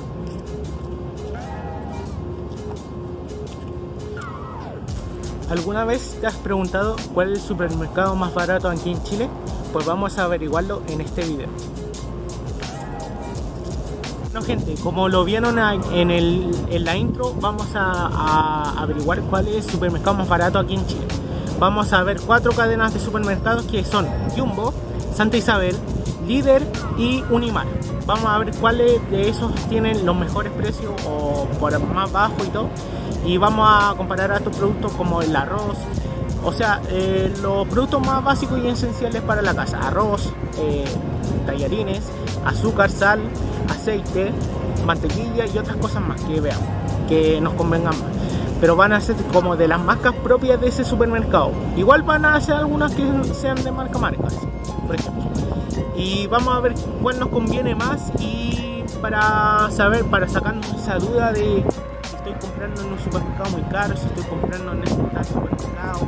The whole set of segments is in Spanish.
¿Alguna vez te has preguntado cuál es el supermercado más barato aquí en Chile? Pues vamos a averiguarlo en este video. Bueno gente, como lo vieron en la intro, vamos a averiguar cuál es el supermercado más barato aquí en Chile. Vamos a ver 4 cadenas de supermercados que son Jumbo, Santa Isabel, Líder y Unimar. Vamos a ver cuáles de esos tienen los mejores precios o por más bajo y todo. Y vamos a comparar a estos productos como el arroz, o sea, los productos más básicos y esenciales para la casa. Arroz, tallarines, azúcar, sal, aceite, mantequilla y otras cosas más que veamos, que nos convengan más. Pero van a ser como de las marcas propias de ese supermercado. Igual van a ser algunas que sean de marcas, por ejemplo. Y vamos a ver cuál nos conviene más y para sacarnos esa duda de si estoy comprando en un supermercado muy caro, si estoy comprando en este tal supermercado,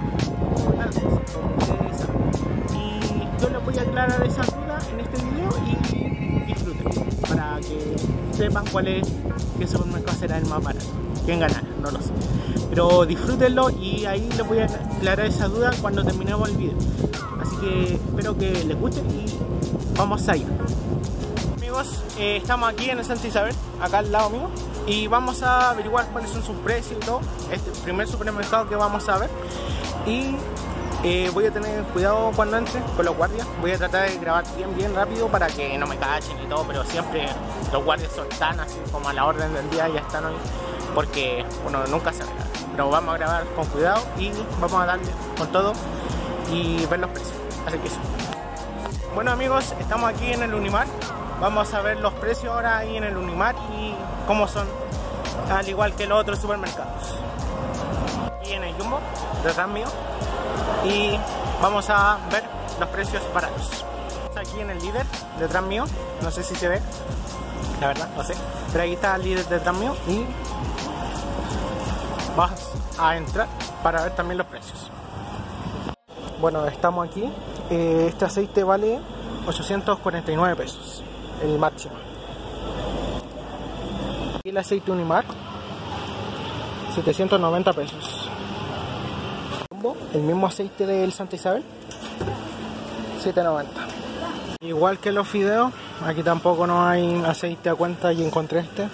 y yo les voy a aclarar esa duda en este video y disfruten para que sepan cuál es, qué supermercado será el más barato, quién ganará, no lo sé, pero disfrútenlo y ahí les voy a aclarar esa duda cuando terminemos el video. Así que espero que les guste y vamos allá. Amigos, estamos aquí en el Santa Isabel, acá al lado mío, y vamos a averiguar cuáles son sus precios y todo. Este es el primer supermercado que vamos a ver y voy a tener cuidado cuando entre con los guardias. Voy a tratar de grabar bien rápido para que no me cachen y todo, pero siempre los guardias son tan así como a la orden del día, ya están hoy, porque uno nunca sabe nada. Pero vamos a grabar con cuidado y vamos a darle con todo y ver los precios. Así que eso. Bueno amigos, estamos aquí en el Unimar. Vamos a ver los precios ahora ahí en el Unimar y cómo son, al igual que los otros supermercados. Aquí en el Jumbo, detrás mío, y vamos a ver los precios baratos. Aquí en el Líder, detrás mío, no sé si se ve, la verdad, no sé, pero ahí está el Líder detrás mío y vamos a entrar para ver también los precios. Bueno, estamos aquí. Este aceite vale 849 pesos, el máximo. Y el aceite Unimar, 790 pesos. El mismo aceite del Santa Isabel, 790. Igual que los fideos, aquí tampoco no hay aceite a cuenta y encontré este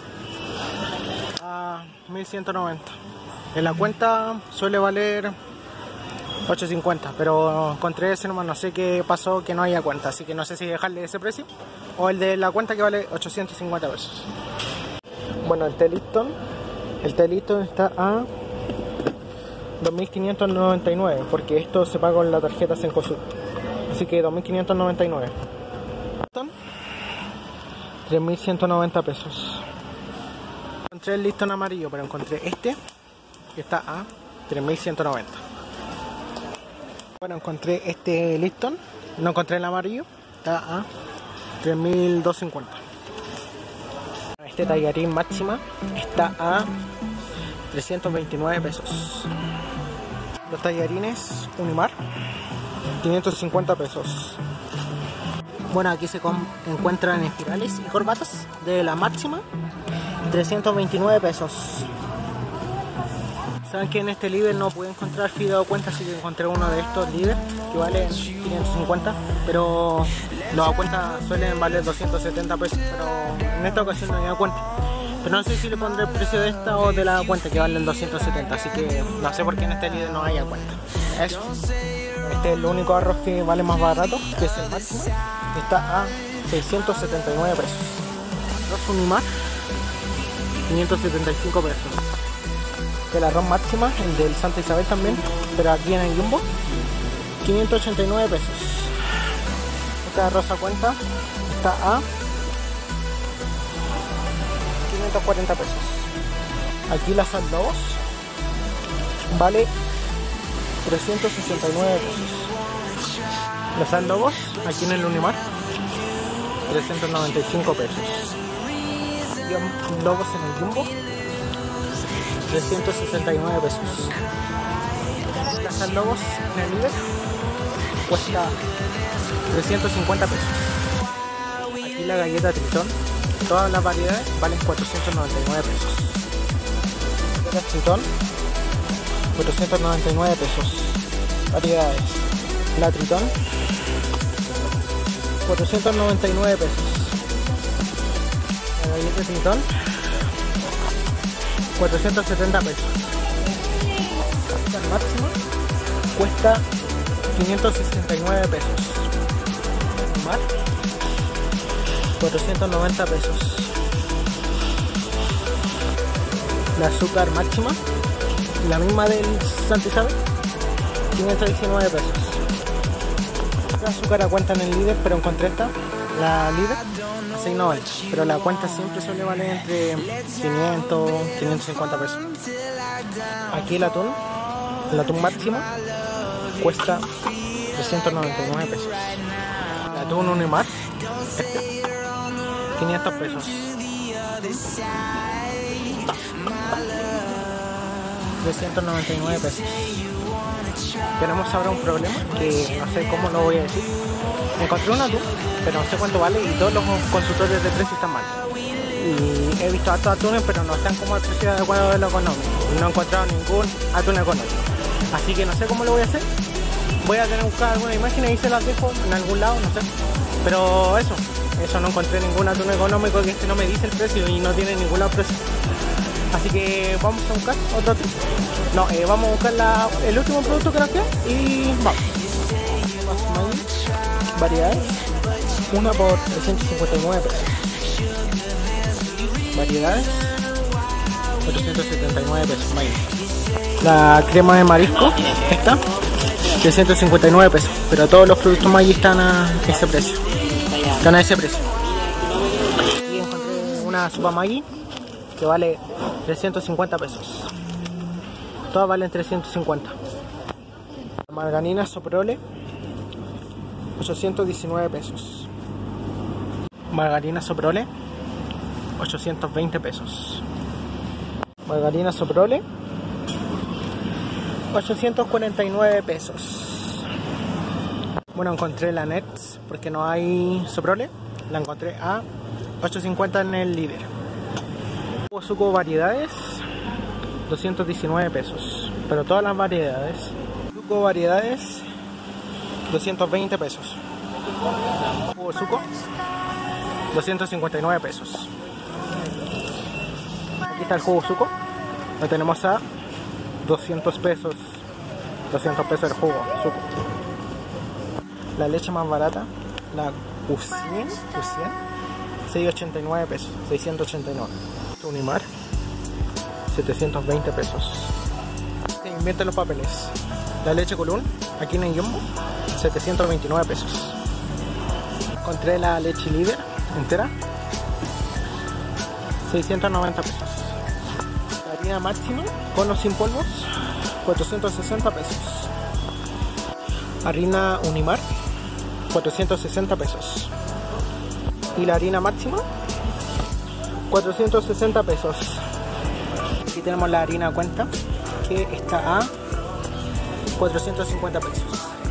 a 1190. En la cuenta suele valer 850, pero encontré ese nomás, no sé qué pasó que no haya cuenta, así que no sé si dejarle ese precio o el de la cuenta que vale 850 pesos. Bueno, el té Lipton está a 2.599 porque esto se paga con la tarjeta Cencosud, así que 2.599. 3.190 pesos. Encontré el Lipton amarillo, pero encontré este que está a 3.190. Bueno, encontré este Lipton, no encontré el amarillo, está a 3.250. Este tallarín máxima está a 329 pesos. Los tallarines Unimar, 550 pesos. Bueno, aquí se encuentran espirales y corbatas de la máxima, 329 pesos. Saben que en este Líder no pude encontrar fideo cuenta, así que encontré uno de estos Líder que vale 550, pero los a cuenta suelen valer 270 pesos, pero en esta ocasión no había cuenta. Pero no sé si le pondré el precio de esta o de la cuenta que valen 270, así que no sé por qué en este Líder no haya cuenta. Eso. Este es el único arroz que vale más barato, que es el máximo, está a 679 pesos. Arroz Unimar, 575 pesos. El arroz máxima, el del Santa Isabel también, pero aquí en el Jumbo, 589 pesos. Este arroz a cuenta está a 540 pesos. Aquí la sal Lobos vale 369 pesos. La sal Lobos, aquí en el Unimar, 395 pesos. Lobos en el Jumbo, 369 pesos. La sal Lobos en el Líder cuesta 350 pesos. Aquí la galleta Tritón Todas las variedades valen 499 pesos. El tritón, 499 pesos. Variedades. La tritón, 499 pesos. La galleta tritón, 470 pesos. El máximo cuesta 569 pesos. Mar, 490 pesos. La azúcar máxima, la misma del Santa Isabel, 519 pesos. La azúcar a cuenta en el líder, pero encontré esta, la líder, 6.90, pero la cuenta siempre suele valer entre 500, 550 pesos. Aquí el atún máximo cuesta 399 pesos. El atún Unimar, 500 pesos. 399 pesos. Tenemos ahora un problema que no sé cómo lo voy a decir. Encontré un atún, pero no sé cuánto vale y todos los consultores de precio están mal. Y he visto hartos atunes, pero no están como al precio adecuado de lo económico. No he encontrado ningún atún económico. Así que no sé cómo lo voy a hacer. Voy a tener que buscar alguna imagen y se las dejo en algún lado, no sé. Pero eso no encontré ningún atún económico que no me dice el precio y no tiene ningún lado precio. Así que vamos a buscar otro atún. No, vamos a buscar el último producto que nos queda y vamos. Variedades. Una por 359 pesos. Variedades. 479 pesos. Maíz. La crema de marisco, esta, 359 pesos. Pero todos los productos Maggi están a ese precio. Están a ese precio. Y encontré una sopa Maggi que vale 350 pesos. Todas valen 350. Margarina Soprole, 819 pesos. Margarina Soprole, 820 pesos. Margarina Soprole, 849 pesos. Bueno, encontré la Nets porque no hay Soprole. La encontré a 850 en el líder. Suco variedades, 219 pesos. Pero todas las variedades. Suco variedades, 220 pesos. Jugo suco, 259 pesos. Aquí está el jugo suco. Lo tenemos a 200 pesos. 200 pesos el jugo suco. La leche más barata, la Cusien, 689 pesos. 689. Unimar, 720 pesos. Invierte los papeles. La leche Colún, aquí en el Jumbo, 729 pesos. Encontré la leche líder entera, 690 pesos. La harina máxima, con o sin polvos, 460 pesos. Harina Unimar, 460 pesos. Y la harina máxima, 460 pesos. Aquí tenemos la harina cuenta que está a 450 pesos.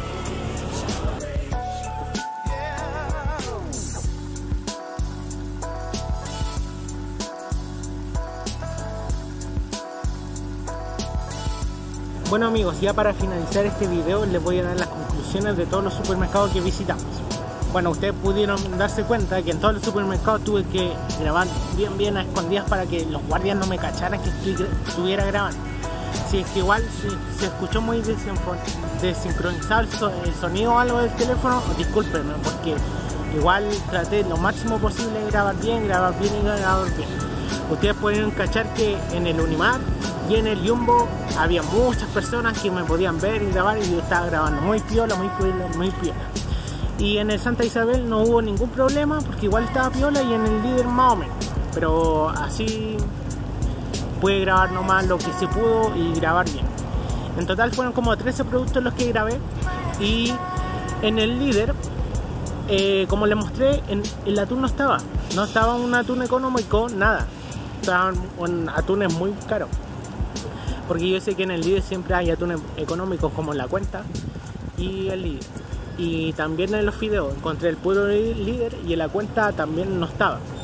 Bueno amigos, ya para finalizar este video les voy a dar las conclusiones de todos los supermercados que visitamos. Bueno, ustedes pudieron darse cuenta que en todos los supermercados tuve que grabar bien a escondidas para que los guardias no me cacharan que estuviera grabando. Si es que igual se escuchó muy desincronizado el sonido o algo del teléfono, discúlpenme, porque igual traté lo máximo posible de grabar bien y grabar bien. Ustedes pueden cachar que en el Unimar y en el Jumbo había muchas personas que me podían ver y grabar y yo estaba grabando muy piola. Y en el Santa Isabel no hubo ningún problema porque igual estaba piola y en el líder más o menos. Pero así pude grabar nomás lo que se pudo y grabar bien. En total fueron como 13 productos los que grabé. Y en el líder, como les mostré, el atún no estaba un atún económico, nada. Estaban atunes muy caros. Porque yo sé que en el líder siempre hay atunes económicos como la cuenta y el líder. Y también en los fideos encontré el puro líder y en la cuenta también no estaba.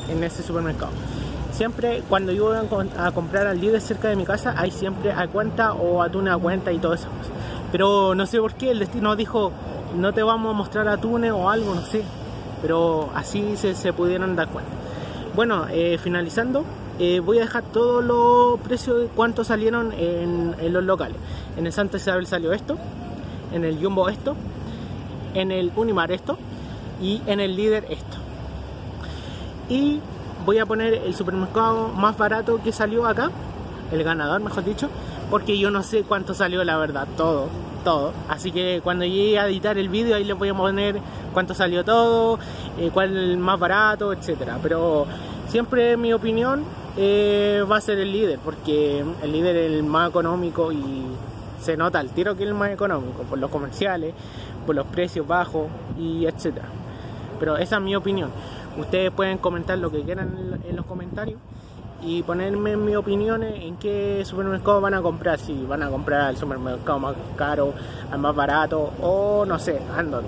en ese supermercado. Siempre cuando yo voy a comprar al líder cerca de mi casa, hay siempre a cuenta o atunes a cuenta y todas esas cosas. Pero no sé por qué el destino dijo, no te vamos a mostrar atunes o algo, no sé. Pero así se pudieron dar cuenta. Bueno, finalizando, voy a dejar todos los precios de cuánto salieron en los locales. En el Santa Isabel salió esto, en el Jumbo esto, en el Unimar esto y en el líder esto. Y voy a poner el supermercado más barato que salió acá, el ganador mejor dicho, porque yo no sé cuánto salió la verdad, todo. Así que cuando llegue a editar el vídeo ahí les voy a poner cuánto salió todo, cuál es el más barato, etcétera. Pero siempre mi opinión va a ser el líder, porque el líder es el más económico y se nota al tiro que es el más económico, por los comerciales, por los precios bajos y etcétera. Pero esa es mi opinión. Ustedes pueden comentar lo que quieran en los comentarios y ponerme mis opiniones en qué supermercado van a comprar. Si van a comprar al supermercado más caro, al más barato o no sé, a dónde.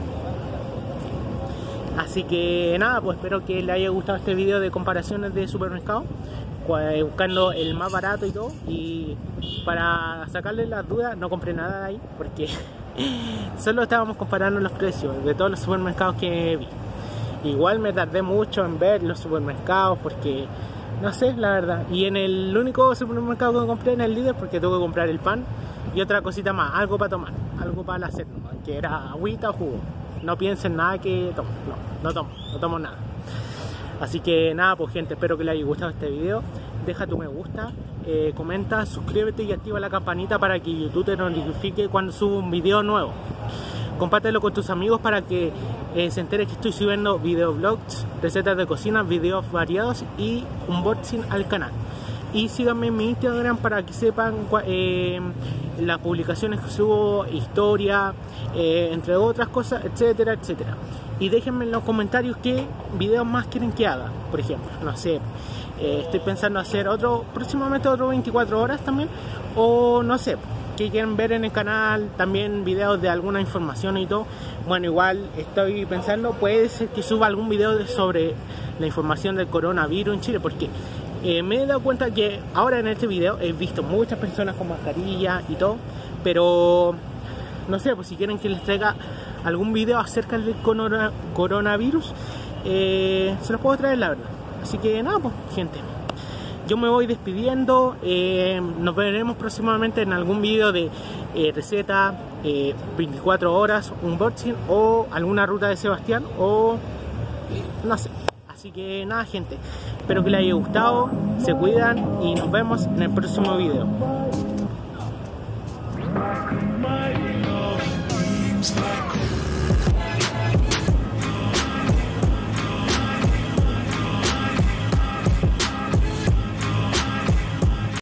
Así que nada, pues espero que les haya gustado este video de comparaciones de supermercados, buscando el más barato y todo. Y para sacarles las dudas, no compré nada de ahí porque solo estábamos comparando los precios de todos los supermercados que vi. Igual me tardé mucho en ver los supermercados porque no sé, la verdad. Y en el único supermercado que compré en el líder, porque tuve que comprar el pan y otra cosita más, algo para tomar, algo para hacer, ¿no? Que era agüita o jugo. No piensen nada que tomo, no tomo nada. Así que nada, pues gente, espero que les haya gustado este video. Deja tu me gusta, comenta, suscríbete y activa la campanita para que YouTube te notifique cuando subo un video nuevo. Compártelo con tus amigos para que se entere que estoy subiendo videoblogs, recetas de cocina, videos variados y unboxing al canal. Y síganme en mi Instagram para que sepan las publicaciones que subo, historia, entre otras cosas, etcétera, etcétera. Y déjenme en los comentarios qué videos más quieren que haga. Por ejemplo, no sé, estoy pensando hacer próximamente otro 24 horas también, o no sé, que quieren ver en el canal, también videos de alguna información y todo. Bueno, igual estoy pensando, puede ser que suba algún video sobre la información del coronavirus en Chile, porque me he dado cuenta que ahora en este video he visto muchas personas con mascarilla y todo, pero no sé, pues si quieren que les traiga algún video acerca del coronavirus, se los puedo traer, la verdad. Así que nada, pues gente, yo me voy despidiendo. Nos veremos próximamente en algún video de receta, 24 horas, unboxing o alguna ruta de Sebastián o no sé. Así que nada gente, espero que les haya gustado, se cuidan y nos vemos en el próximo video.